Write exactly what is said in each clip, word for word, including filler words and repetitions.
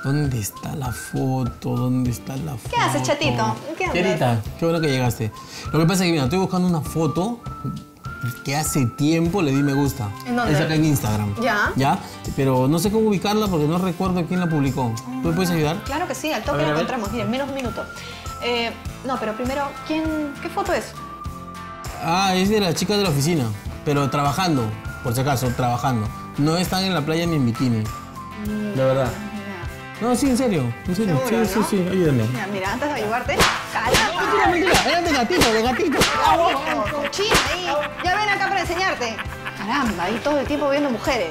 ¿Dónde está la foto? ¿Dónde está la foto? ¿Qué haces, chatito? ¿Qué andas? Querita, qué bueno que llegaste. Lo que pasa es que, mira, estoy buscando una foto que hace tiempo le di me gusta. ¿En dónde? Es acá en Instagram. ¿Ya? ¿Ya? Pero no sé cómo ubicarla porque no recuerdo quién la publicó. ¿Tú me puedes ayudar? Claro que sí, al toque A ver, la a ver. encontramos. Miren, menos un minuto. Eh, no, pero primero, ¿quién, ¿qué foto es? Ah, es de la chica de la oficina, pero trabajando, por si acaso, trabajando. No están en la playa ni en bikini. De verdad. No, sí, en serio. En serio. Seguro, sí, ¿no? sí, sí, ayúdame. Mira, mira, antes de ayudarte. ¡Caramba! Mentira, mentira. Era de gatito, de gatito. Cochina ahí. Ya ven acá para enseñarte. Caramba, ahí todo el tiempo viendo mujeres.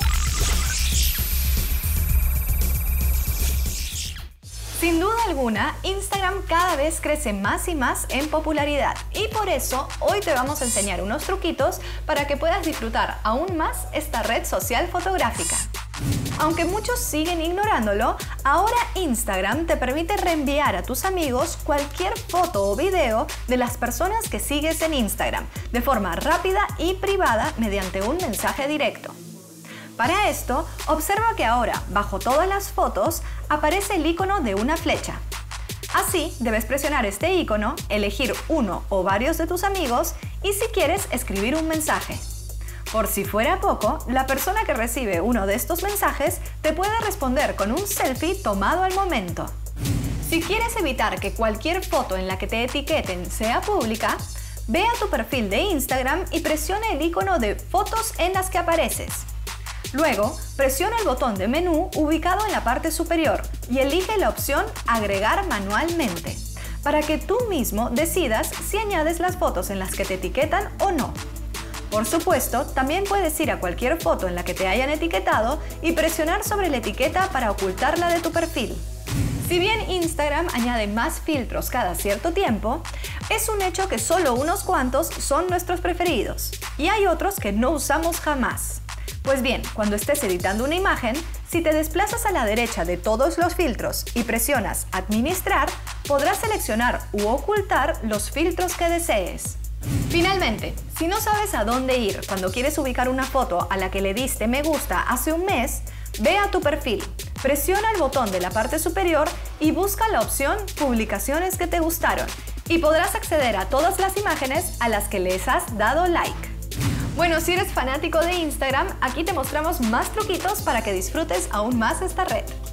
Sin duda alguna, Instagram cada vez crece más y más en popularidad. Y por eso, hoy te vamos a enseñar unos truquitos para que puedas disfrutar aún más esta red social fotográfica. Aunque muchos siguen ignorándolo, ahora Instagram te permite reenviar a tus amigos cualquier foto o video de las personas que sigues en Instagram, de forma rápida y privada mediante un mensaje directo. Para esto, observa que ahora, bajo todas las fotos, aparece el icono de una flecha. Así, debes presionar este icono, elegir uno o varios de tus amigos y, si quieres, escribir un mensaje. Por si fuera poco, la persona que recibe uno de estos mensajes te puede responder con un selfie tomado al momento. Si quieres evitar que cualquier foto en la que te etiqueten sea pública, ve a tu perfil de Instagram y presiona el icono de fotos en las que apareces. Luego, presiona el botón de menú ubicado en la parte superior y elige la opción Agregar manualmente, para que tú mismo decidas si añades las fotos en las que te etiquetan o no. Por supuesto, también puedes ir a cualquier foto en la que te hayan etiquetado y presionar sobre la etiqueta para ocultarla de tu perfil. Si bien Instagram añade más filtros cada cierto tiempo, es un hecho que solo unos cuantos son nuestros preferidos y hay otros que no usamos jamás. Pues bien, cuando estés editando una imagen, si te desplazas a la derecha de todos los filtros y presionas Administrar, podrás seleccionar u ocultar los filtros que desees. Finalmente, si no sabes a dónde ir cuando quieres ubicar una foto a la que le diste me gusta hace un mes, ve a tu perfil, presiona el botón de la parte superior y busca la opción Publicaciones que te gustaron y podrás acceder a todas las imágenes a las que les has dado like. Bueno, si eres fanático de Instagram, aquí te mostramos más truquitos para que disfrutes aún más esta red.